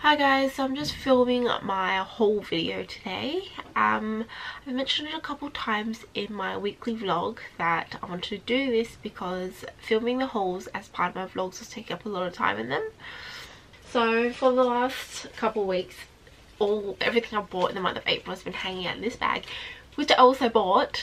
Hi guys, so I'm just filming my haul video today. I've mentioned it a couple times in my weekly vlog that I wanted to do this because filming the hauls as part of my vlogs was taking up a lot of time in them. So for the last couple of weeks, everything I bought in the month of April has been hanging out in this bag, which I also bought.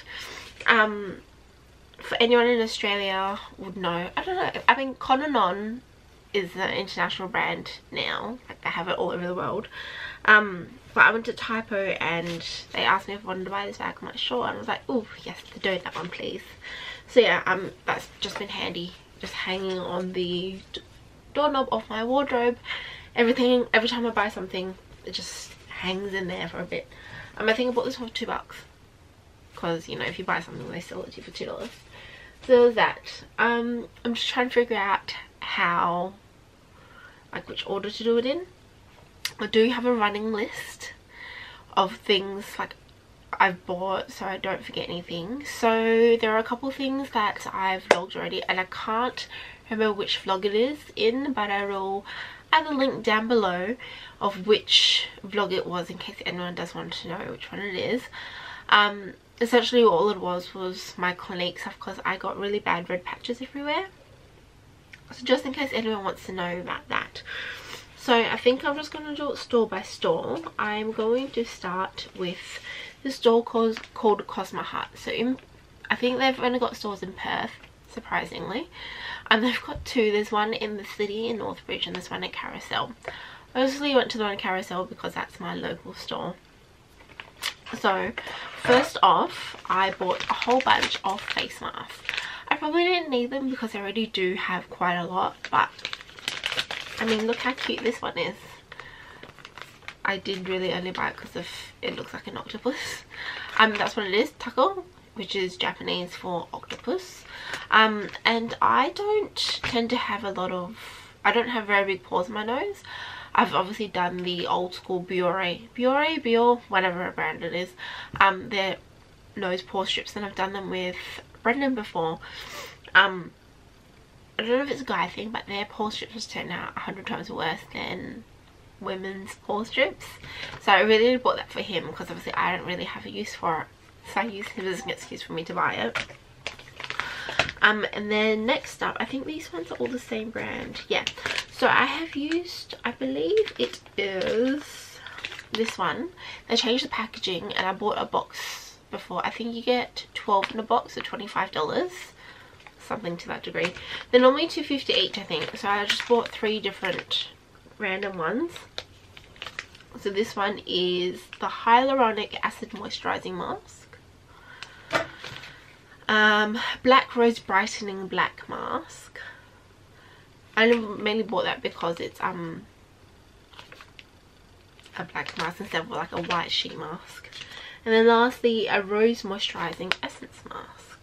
For anyone in Australia would know, I don't know, I mean Conanon is an international brand now, like they have it all over the world. But I went to TYPO and they asked me if I wanted to buy this bag. I'm like, sure, and I was like, oh yes, do that one please. So yeah, that's just been handy, just hanging on the doorknob of my wardrobe. Every time I buy something, it just hangs in there for a bit. I think I bought this for $2 because, you know, if you buy something they sell it to you for $2. So there's that. I'm just trying to figure out how, like, which order to do it in. I do have a running list of things like I've bought so I don't forget anything. So there are a couple of things that I've vlogged already and I can't remember which vlog it is in, but I will add a link down below of which vlog it was in case anyone does want to know which one it is. Essentially all it was my Clinique stuff because I got really bad red patches everywhere. So just in case anyone wants to know about that. So I think I'm just going to do it store by store. I'm going to start with the store called COSMEHUT. So I think they've only got stores in Perth, surprisingly. And they've got two. There's one in the city in Northbridge and there's one at Carousel. I obviously went to the one at Carousel because that's my local store. So first off, I bought a whole bunch of face masks. I probably didn't need them because I already do have quite a lot, but I mean, look how cute this one is. I did really only buy it because it looks like an octopus. That's what it is, Tako, which is Japanese for octopus. And I don't tend to have I don't have very big pores in my nose. I've obviously done the old school Biore, whatever brand it is, their nose pore strips, and I've done them with Brendan before. I don't know if it's a guy thing, but their pore strips just turned out 100 times worse than women's pore strips. So I really bought that for him because obviously I don't really have a use for it. So I used him as an excuse for me to buy it. And then next up, I think these ones are all the same brand. Yeah. So I have used, I believe it is this one. They changed the packaging and I bought a box before. I think you get 12 in a box for $25, something to that degree. They're normally $2.50 each, I think. So I just bought 3 different random ones. So this one is the Hyaluronic Acid Moisturising Mask. Black Rose Brightening Black Mask. I mainly bought that because it's a black mask instead of like a white sheet mask. And then lastly, a Rose Moisturising Essence Mask.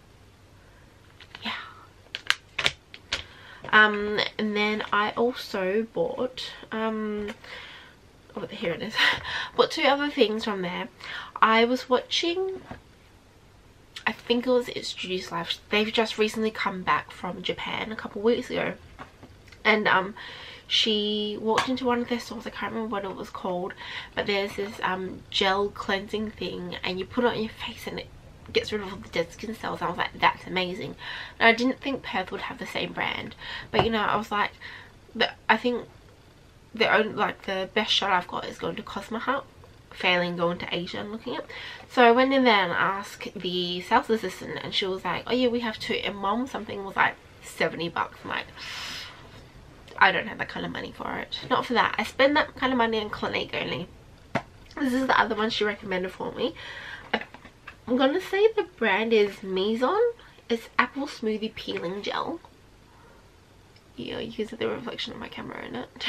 Yeah. And then I also bought oh, here it is. Bought 2 other things from there. I was watching, I think it was It's Judy's Life. They've just recently come back from Japan a couple weeks ago. And she walked into one of their stores, I can't remember what it was called, but there's this gel cleansing thing and you put it on your face and it gets rid of all the dead skin cells. I was like, that's amazing. And I didn't think Perth would have the same brand, but you know, I was like, I think the best shot I've got is going to COSMEHUT, failing going to Asia and looking at. So I went in there and asked the sales assistant and she was like, oh yeah, we have 2, and mum something was like $70. I'm like, I don't have that kind of money for it. Not for that. I spend that kind of money on Clinique only. This is the other one she recommended for me. I'm gonna say the brand is Mizon. It's apple smoothie peeling gel. Yeah, you can see the reflection of my camera in it.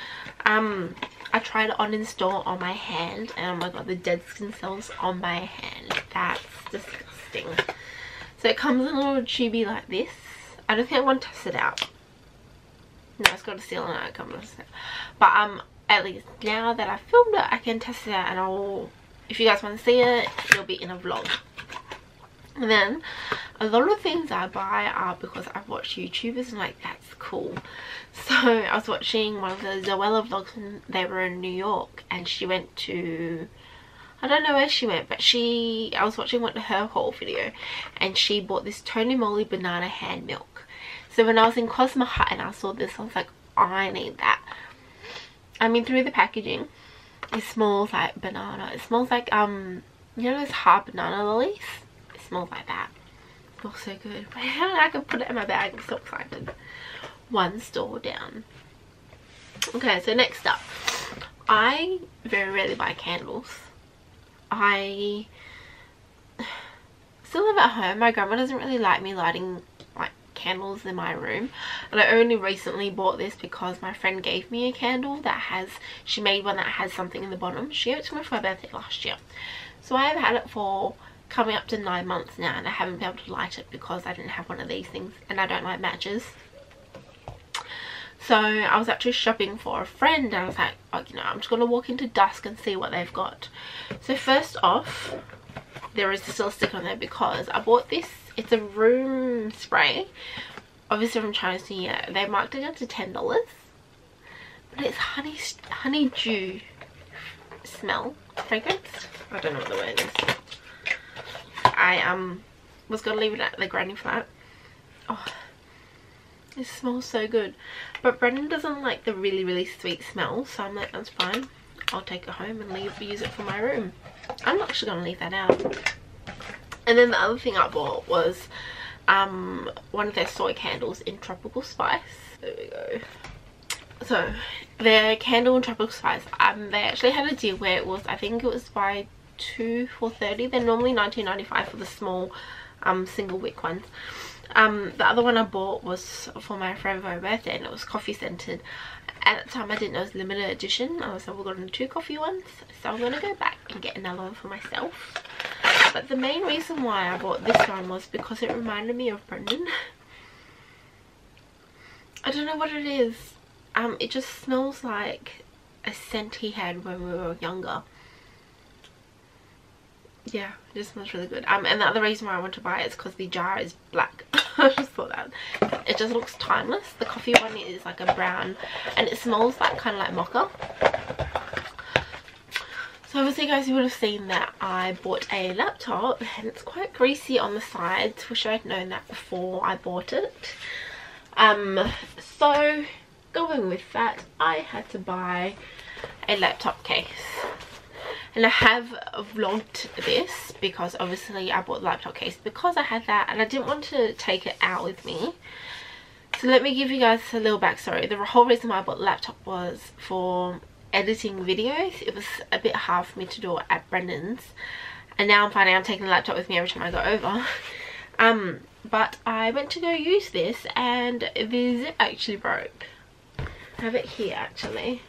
I tried it on in store on my hand and oh my god, the dead skin cells on my hand. That's disgusting. So it comes in a little tubey like this. I don't think I want to test it out. No, it's got a seal on it. I can't test it. But at least now that I've filmed it, I can test it out and I'll, if you guys want to see it, it'll be in a vlog. And then A lot of things I buy are because I've watched YouTubers and like, that's cool. So I was watching one of the Zoella vlogs and they were in New York, and she went to, I don't know where she went, but I was watching her haul video, and she bought this Moly Banana hand milk. So when I was in COSMEHUT and I saw this, I was like, I need that. I mean, through the packaging, it smells like banana. It smells like you know those hard banana lollies? It smells like that. It smells so good. I can put it in my bag. I'm so excited. One store down. Okay, so next up, I very rarely buy candles. I still live at home. My grandma doesn't really like me lighting like candles in my room, and I only recently bought this because my friend gave me a candle that has, she made one that has something in the bottom. She gave it to me for my birthday last year, so I have had it for coming up to 9 months now, and I haven't been able to light it because I didn't have one of these things, and I don't like matches. So I was actually shopping for a friend, and I was like, oh, you know, I'm just gonna walk into DUSK and see what they've got. So first off, there is still a sticker on there because I bought this. It's a room spray, obviously from Chinese New Year. They marked it down to $10, but it's honeydew smell fragrance. I don't know what the word is. I was gonna leave it at the granny flat. Oh, it smells so good, but Brendan doesn't like the really sweet smell, so I'm like, that's fine, I'll take it home and use it for my room. I'm actually gonna leave that out. And then the other thing I bought was one of their soy candles in tropical spice. There we go. So their candle in tropical spice, they actually had a deal where it was, I think it was by 2 for $30. They're normally $19.95 for the small single wick ones. The other one I bought was for my friend for her birthday, and it was coffee scented. At the time I didn't know it was limited edition. I was like, we've got 2 coffee ones, so I'm gonna go back and get another one for myself. But the main reason why I bought this one was because it reminded me of Brendan. I don't know what it is. It just smells like a scent he had when we were younger. Yeah, it just smells really good. And the other reason why I want to buy it is because the jar is black. I just thought that it just looks timeless. The coffee one is like a brown, and it smells like kind of like mocha. So obviously guys, you would have seen that I bought a laptop, and it's quite greasy on the sides. Wish I'd known that before I bought it. So going with that, I had to buy a laptop case. And I have vlogged this because obviously I bought the laptop case because I had that, and I didn't want to take it out with me. So let me give you guys a little backstory. The whole reason why I bought the laptop was for editing videos. It was a bit hard for me to do it at Brendan's, and now I'm finding I'm taking the laptop with me every time I go over. But I went to go use this, and the zip actually broke. I have it here actually.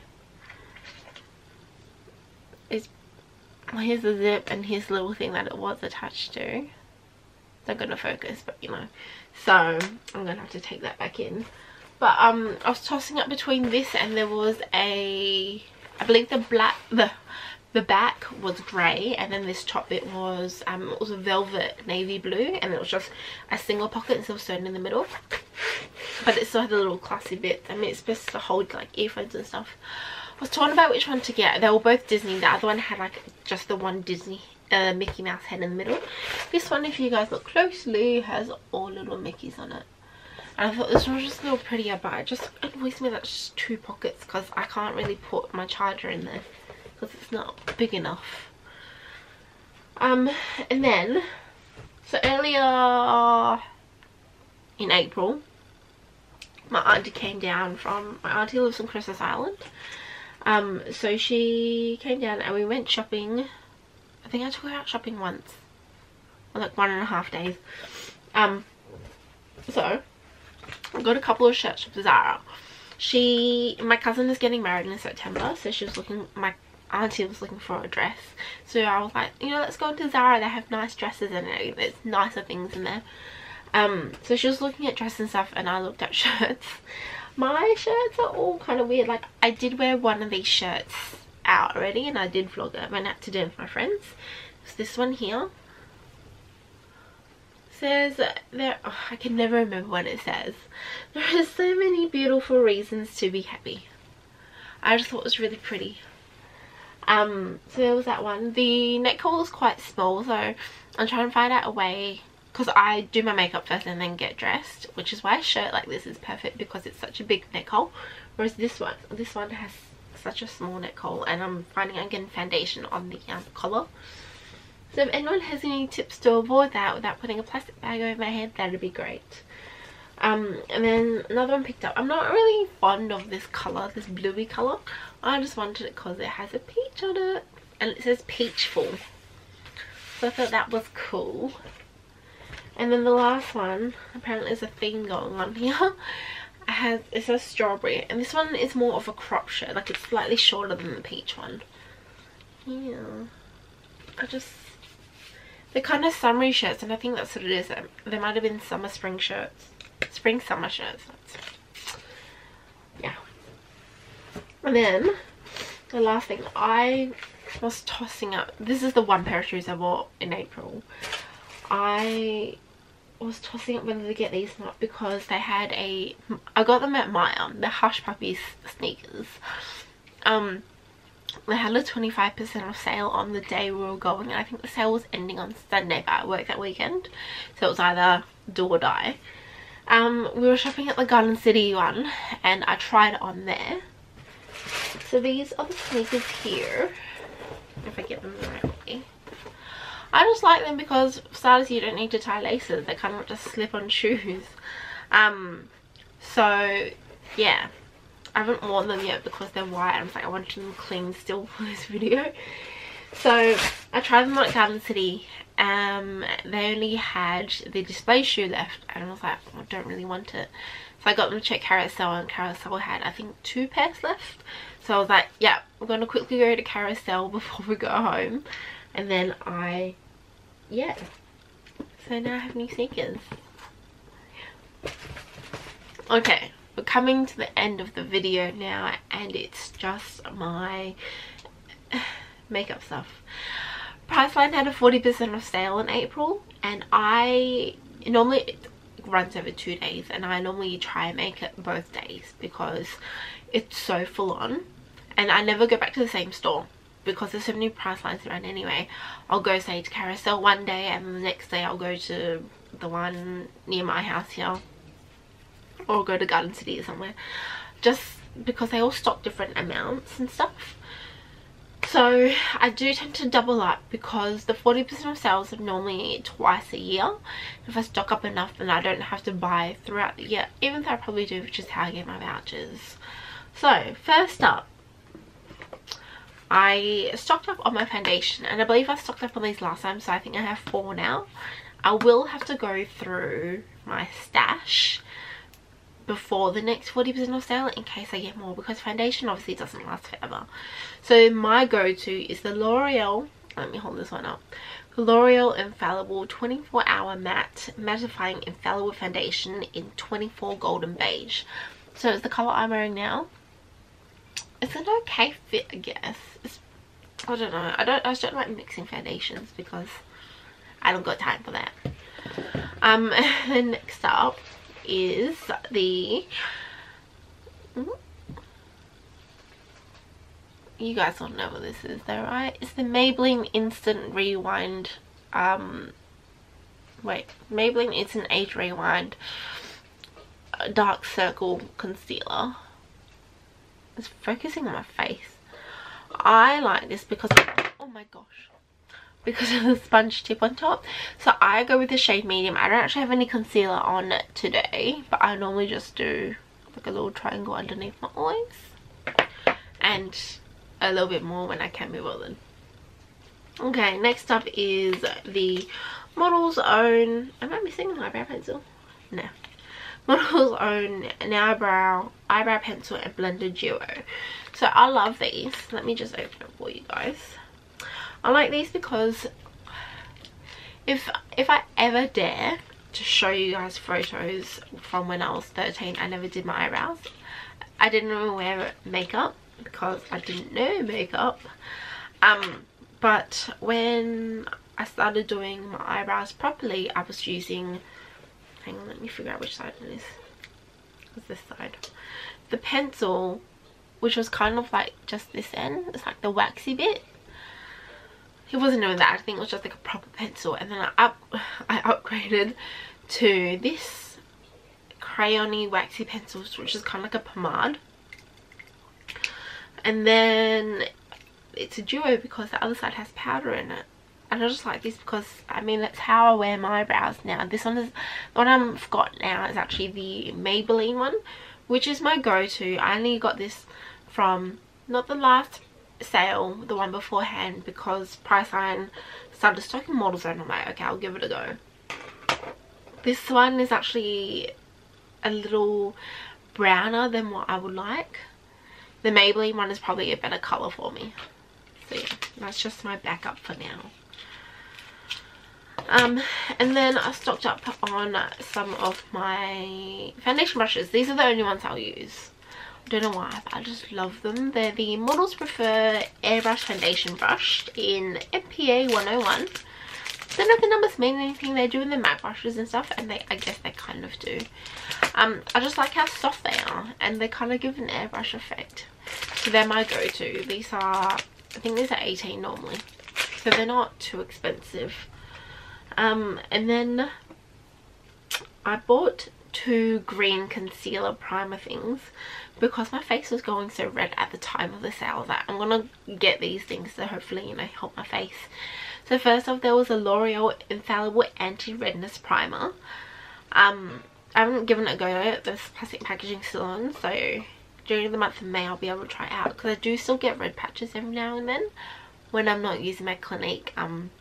Well, here's the zip, and here's the little thing that it was attached to. It's not gonna focus, but you know. So I'm gonna have to take that back in. But I was tossing up between this, and there was I believe the back was grey, and then this top bit was it was a velvet navy blue, and it was just a single pocket instead of stone in the middle. But it still had the little classy bits. I mean, it's supposed to hold like earphones and stuff. I was torn about which one to get. They were both Disney. The other one had like just the one Disney Mickey Mouse head in the middle. This one, if you guys look closely, has all little Mickeys on it. And I thought this one was just a little prettier, but it just annoys me that it's just 2 pockets because I can't really put my charger in there because it's not big enough. And then, so earlier in April, my auntie came down from, my auntie lives on Christmas Island. So she came down and we went shopping. I think I took her out shopping once, or like 1.5 days. So I got a couple of shirts from ZARA. My cousin is getting married in September, so she was looking, my auntie was looking for a dress. So I was like, you know, let's go into ZARA, they have nice dresses and there's nicer things in there. So she was looking at dresses and stuff, and I looked at shirts. My shirts are all kind of weird. Like, I did wear one of these shirts out already, and I did vlog it. I went out to dinner with my friends. It's this one here. says there, oh, I can never remember what it says. There are so many beautiful reasons to be happy. I just thought it was really pretty. So there was that one. The neck hole is quite small, so I'm trying to find out a way, because I do my makeup first and then get dressed, which is why a shirt like this is perfect, because it's such a big neck hole, whereas this one has such a small neck hole, and I'm finding I'm getting foundation on the collar. So if anyone has any tips to avoid that without putting a plastic bag over my head, that'd be great. And then another one picked up. I'm not really fond of this colour, this bluey colour. I just wanted it because it has a peach on it, and it says peachful. So I thought that was cool. And then the last one, apparently there's a theme going on here. It says strawberry, and this one is more of a crop shirt, like it's slightly shorter than the peach one. Yeah, they're kind of summery shirts, and I think that's what it is. They might have been summer spring shirts, spring summer shirts. Yeah. And then the last thing, I was tossing up, this is the one pair of shoes I bought in April. I was tossing up whether to get these or not, because they had I got them at MYER, the Hush Puppies sneakers. They had a 25% off sale on the day we were going, and I think the sale was ending on Sunday, but I worked that weekend, so it was either do or die. We were shopping at the Garden City one, and I tried it on there. So these are the sneakers here, if I get them the right way. I just like them because, for starters, you don't need to tie laces. They're kind of just slip-on shoes. So yeah, I haven't worn them yet because they're white. I was like, I wanted them clean still for this video. So I tried them on at Garden City. They only had the display shoe left, and I was like, I don't really want it. So I got them to check Carousel, and Carousel had, I think, 2 pairs left. So I was like, yeah, I'm going to quickly go to Carousel before we go home. And then yeah. So now I have new sneakers. Okay, we're coming to the end of the video now, and it's just my makeup stuff. Priceline had a 40% off sale in April, and normally it runs over 2 days, and I normally try and make it both days because it's so full on, and I never go back to the same store because there's so many price lines around anyway. I'll go, say, to Carousel one day, and the next day I'll go to the one near my house here, or go to Garden City or somewhere, just because they all stock different amounts and stuff. So I do tend to double up because the 40% of sales are normally twice a year. If I stock up enough, then I don't have to buy throughout the year, even though I probably do, which is how I get my vouchers. So first up, I stocked up on my foundation, and I believe I stocked up on these last time, so I think I have 4 now. I will have to go through my stash before the next 40% off sale in case I get more, because foundation obviously doesn't last forever. So my go-to is the L'Oreal, let me hold this one up, L'Oreal Infallible 24-hour matte mattifying infallible foundation in 24 golden beige. So it's the colour I'm wearing now. It's an okay fit, I guess. I don't know, I just don't like mixing foundations because I don't got time for that. Then next up is the, you guys don't know what this is though, right? It's the Maybelline Instant Rewind, Maybelline Instant Age Rewind Dark Circle Concealer. It's focusing on my face. I like this because, oh my gosh, because of the sponge tip on top. So I go with the shade medium. I don't actually have any concealer on today, but I normally just do like a little triangle underneath my eyes and a little bit more when I can be bothered. Okay, next up is the Model's Own, am I missing an eyebrow pencil? No. Model's Own an eyebrow pencil and blended duo. So I love these. Let me just open it for you guys. I like these because if I ever dare to show you guys photos from when I was 13, I never did my eyebrows. I didn't even wear makeup because I didn't know makeup. But when I started doing my eyebrows properly, I was using, hang on, let me figure out which side it is. It's this side. The pencil, which was kind of like just this end, it's like the waxy bit. It wasn't even that, I think it was just like a proper pencil. And then I upgraded to this crayon-y waxy pencils, which is kind of like a pomade. And then it's a duo because the other side has powder in it. And I just like this because, I mean, that's how I wear my eyebrows now. This one is, the one I've got now is actually the Maybelline one, which is my go-to. I only got this from, not the last sale, the one beforehand, because Priceline started stocking models and I'm like, okay, I'll give it a go. This one is actually a little browner than what I would like. The Maybelline one is probably a better colour for me. So yeah, that's just my backup for now. And then I stocked up on some of my foundation brushes. These are the only ones I'll use. I don't know why, but I just love them. They're the Models Prefer Airbrush Foundation Brush in MPA 101. Don't know if the numbers mean anything. They do in the matte brushes and stuff, and I guess they kind of do. I just like how soft they are, and they kind of give an airbrush effect. So they're my go-to. These are, I think these are 18 normally, so they're not too expensive. And then I bought 2 green concealer primer things because my face was going so red at the time of the sale that I'm gonna get these things to hopefully, you know, help my face. So first off, there was a L'Oreal Infallible Anti-Redness Primer. I haven't given it a go yet. There's plastic packaging still on, so during the month of May I'll be able to try it out, because I do still get red patches every now and then when I'm not using my Clinique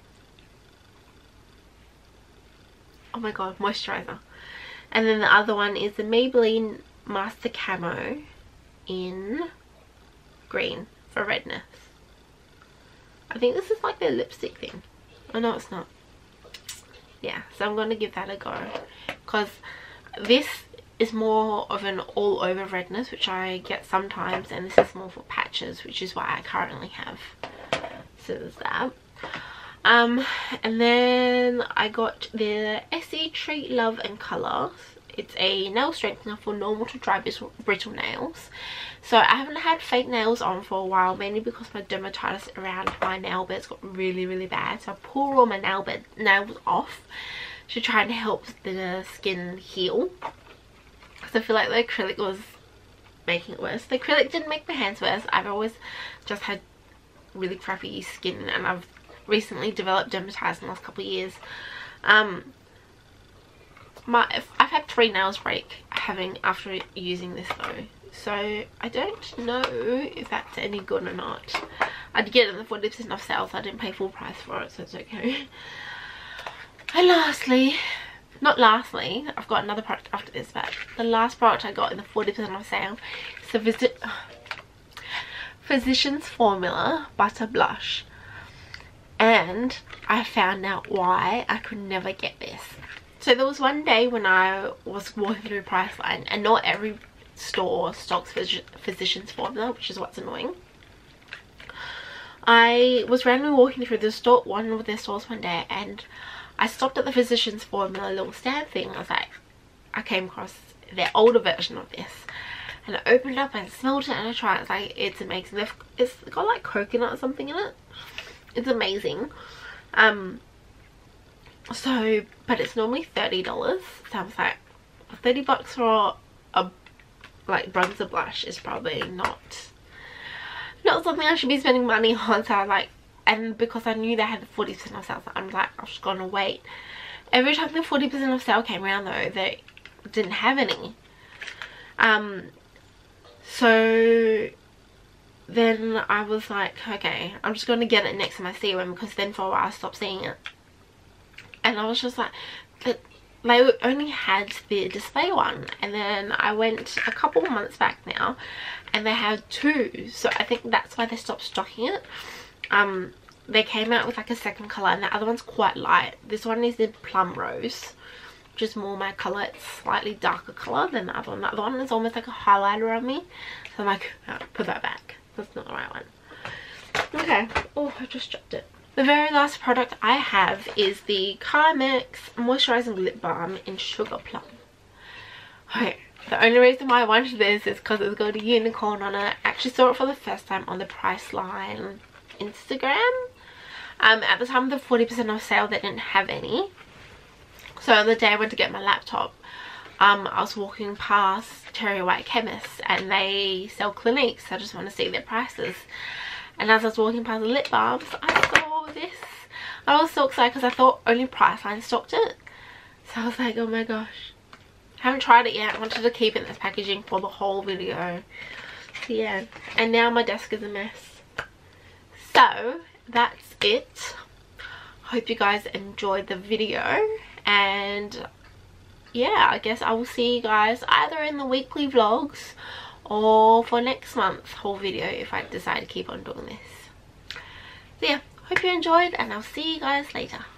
oh my god, moisturizer. And then the other one is the Maybelline Master Camo in green for redness. I think this is like their lipstick thing. Oh no, it's not. Yeah, so I'm going to give that a go, because this is more of an all over redness, which I get sometimes, and this is more for patches, which is why I currently have. So there's that. And then I got the Essie Treat Love and Colour. It's a nail strengthener for normal to dry brittle nails. So I haven't had fake nails on for a while, mainly because my dermatitis around my nail beds got really bad. So I pulled all my nails off to try and help the skin heal, because I feel like the acrylic was making it worse. The acrylic didn't make my hands worse. I've always just had really crappy skin, and I've recently developed dermatitis in the last couple of years. I've had 3 nails break after using this though, so I don't know if that's any good or not. I did get it in the 40% off sale, so I didn't pay full price for it, so it's okay. And lastly, I've got another product after this, but the last product I got in the 40% off sale is the Physicians Formula Butter Blush. And I found out why I could never get this. So there was one day when I was walking through Priceline, and not every store stocks Physicians Formula, which is what's annoying. I was randomly walking through one of their stores one day, and I stopped at the Physicians Formula little stand thing. I came across their older version of this, and I opened it up and smelled it and I tried it. It's like, it's amazing. It's got like coconut or something in it. It's amazing. But it's normally $30, so I was like, $30 for a like bronzer blush is probably not something I should be spending money on. So I was like, and because I knew they had the 40% off sale, so I'm like, I'm just gonna wait. Every time the 40% off sale came around though, they didn't have any. So then I was like, okay, I'm just going to get it next time I see one, because then for a while I stopped seeing it. And I was just like, they only had the display one, and then I went a couple of months back now and they had 2, so I think that's why they stopped stocking it. They came out with like a second colour, and the other one's quite light. This one is in Plum Rose, which is more my colour. It's slightly darker colour than the other one. The other one is almost like a highlighter on me, so I'm like, oh, put that back. That's not the right one. Okay. Oh, I just dropped it. The very last product I have is the Carmex Moisturising Lip Balm in Sugar Plum. Okay, the only reason why I wanted this is because it's got a unicorn on it. I actually saw it for the first time on the Priceline Instagram. At the time of the 40% off sale, they didn't have any. So the day I went to get my laptop, I was walking past Cherry White Chemist and they sell Cliniques. So I just want to see their prices. And as I was walking past the lip balms, I saw this. I was so excited because I thought only Priceline stocked it. So I was like, oh my gosh. I haven't tried it yet. I wanted to keep it in this packaging for the whole video. So yeah. And now my desk is a mess. So that's it. Hope you guys enjoyed the video. And yeah, I guess I will see you guys either in the weekly vlogs or for next month's whole video if I decide to keep on doing this. So yeah, hope you enjoyed and I'll see you guys later.